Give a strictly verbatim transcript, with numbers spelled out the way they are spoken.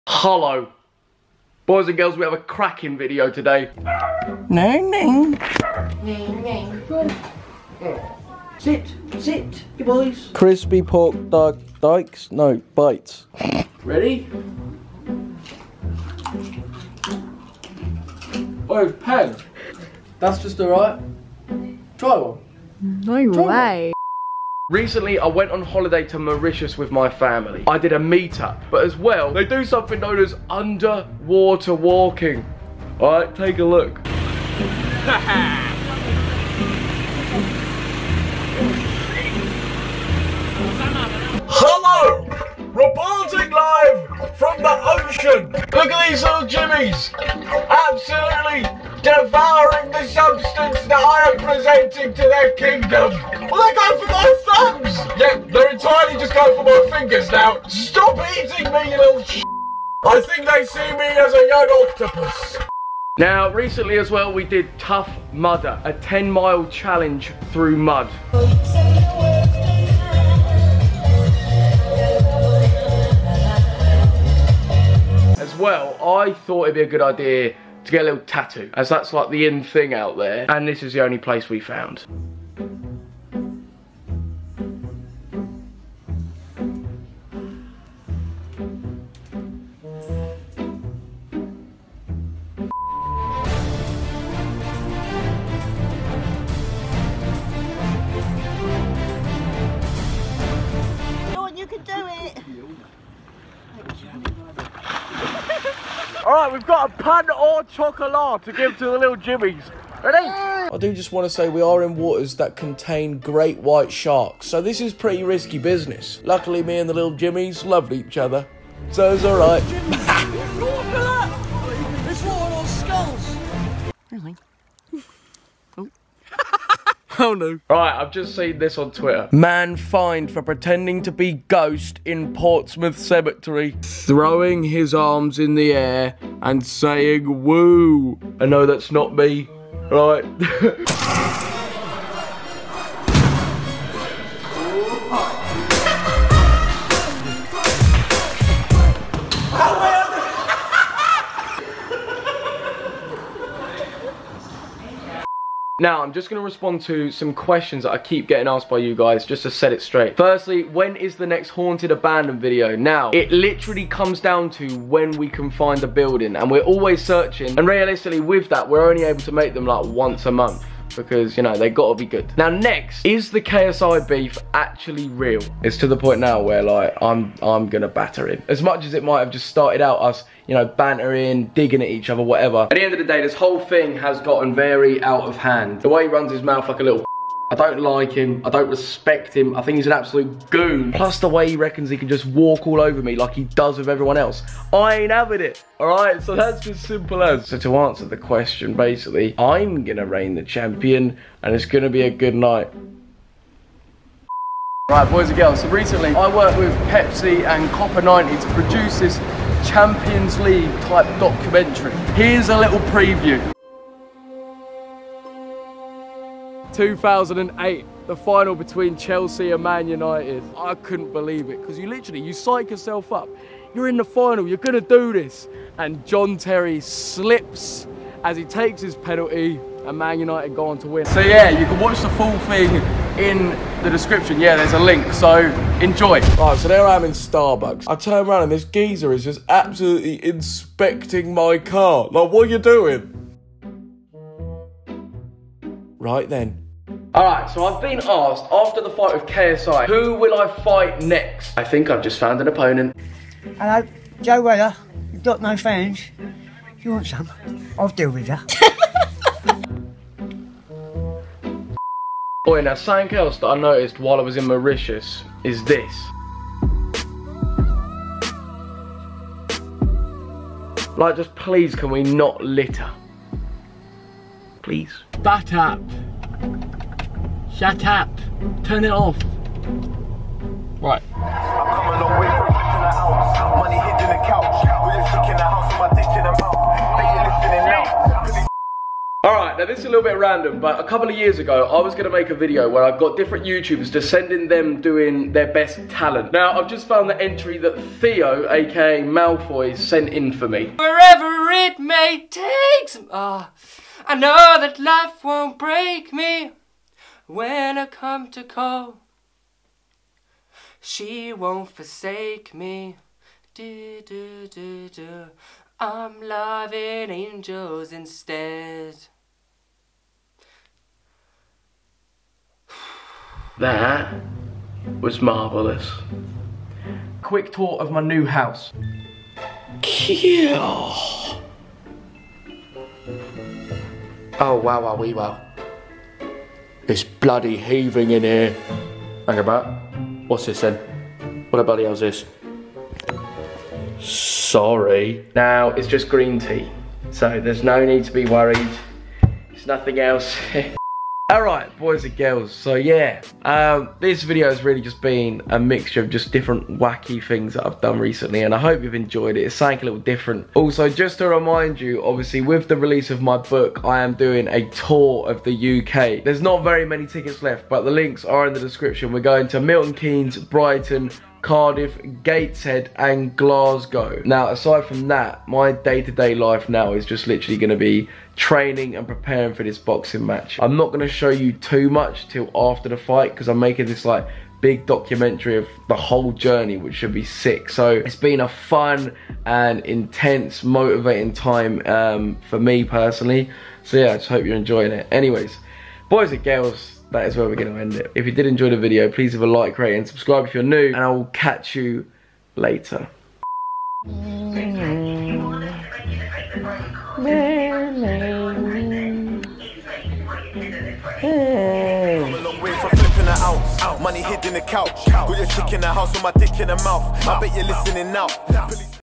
Hello. Boys and girls, we have a cracking video today. Ning ning. Ning ning. Sit, sit, you boys. Crispy pork dark dikes? No, bites. Ready? Oh, pen. That's just alright. Try one. No Try way. One. Recently, I went on holiday to Mauritius with my family. I did a meetup, but as well, they do something known as underwater walking. Alright, take a look. Hello! Reporting live from the ocean! Look at these little jimmies! Absolutely devouring the substance that I am presenting to their kingdom! Well, they go for my thumbs! Yeah, they're entirely just going for my fingers now! Stop eating me, you little sh**! I think they see me as a young octopus! Now, recently as well, we did Tough Mudder, a ten mile challenge through mud. As well, I thought it'd be a good idea to get a little tattoo, as that's like the in thing out there, and this is the only place we found. You can do it. Alright, we've got a pan au chocolat to give to the little jimmies. Ready? I do just want to say we are in waters that contain great white sharks, so this is pretty risky business. Luckily, me and the little jimmies loved each other, so it's alright. Look at that! It's water on skulls. Really? Oh no. Right, I've just seen this on Twitter. Man fined for pretending to be ghost in Portsmouth Cemetery, throwing his arms in the air and saying woo. I know that's not me, right? Now, I'm just going to respond to some questions that I keep getting asked by you guys, just to set it straight. Firstly, when is the next Haunted Abandoned video? Now, it literally comes down to when we can find the building, and we're always searching, and realistically with that, we're only able to make them like once a month, because, you know, they gotta be good. Now, next, is the K S I beef actually real? It's to the point now where, like, I'm, I'm gonna batter him. As much as it might have just started out us, you know, bantering, digging at each other, whatever. At the end of the day, this whole thing has gotten very out of hand. The way he runs his mouth like a little I don't like him, I don't respect him, I think he's an absolute goon. Plus the way he reckons he can just walk all over me like he does with everyone else. I ain't having it, alright? So that's just simple as. So to answer the question, basically, I'm gonna reign the champion, and it's gonna be a good night. Right, boys and girls, so recently I worked with Pepsi and Copper ninety to produce this Champions League type documentary. Here's a little preview. two thousand eight, the final between Chelsea and Man United. I couldn't believe it, because you literally, you psych yourself up. You're in the final, you're gonna do this. And John Terry slips as he takes his penalty, and Man United go on to win. So yeah, you can watch the full thing in the description. Yeah, there's a link, so enjoy. Right, so there I am in Starbucks. I turn around and this geezer is just absolutely inspecting my car. Like, what are you doing? Right then. Alright, so I've been asked, after the fight with K S I, who will I fight next? I think I've just found an opponent. Hello, Joe Weller. You've got no fans. You want some? I'll deal with you. Boy, now something else that I noticed while I was in Mauritius is this. Like, just please, can we not litter? Please. Shut up. Shut up. Turn it off. Right. I'm coming a long way from flipping the house. Money hidden in the couch. We're just looking at the house with my dick in the mouth. They listening now. Alright, now this is a little bit random, but a couple of years ago, I was gonna make a video where I got different YouTubers to send in them doing their best talent. Now, I've just found the entry that Theo, aka Malfoy, sent in for me. Wherever it may take some, ah, I know that life won't break me when I come to call. She won't forsake me. Do, do, do, do. I'm loving angels instead. That was marvellous. Quick tour of my new house. Kill. Oh, wow, wow, wee, wow. It's bloody heaving in here. Hang about. What's this then? What the bloody hell's this? Sorry. Now, it's just green tea. So there's no need to be worried. It's nothing else. Alright, boys and girls, so yeah, um, this video has really just been a mixture of just different wacky things that I've done recently, and I hope you've enjoyed it. It's something a little different. Also, just to remind you, obviously with the release of my book, I am doing a tour of the U K. There's not very many tickets left, but the links are in the description. We're going to Milton Keynes, Brighton, Cardiff, Gateshead and Glasgow. Now, aside from that, my day-to-day life now is just literally going to be training and preparing for this boxing match. I'm not going to show you too much till after the fight because I'm making this like big documentary of the whole journey, which should be sick. So it's been a fun and intense, motivating time um, for me personally. So yeah, I just hope you're enjoying it. Anyways, boys and girls, that is where we're going to end it. If you did enjoy the video, please leave a like, rate and subscribe if you're new, and I will catch you later. Money hid in the couch. Got your chick in the house with my dick in the mouth. I bet you're listening now.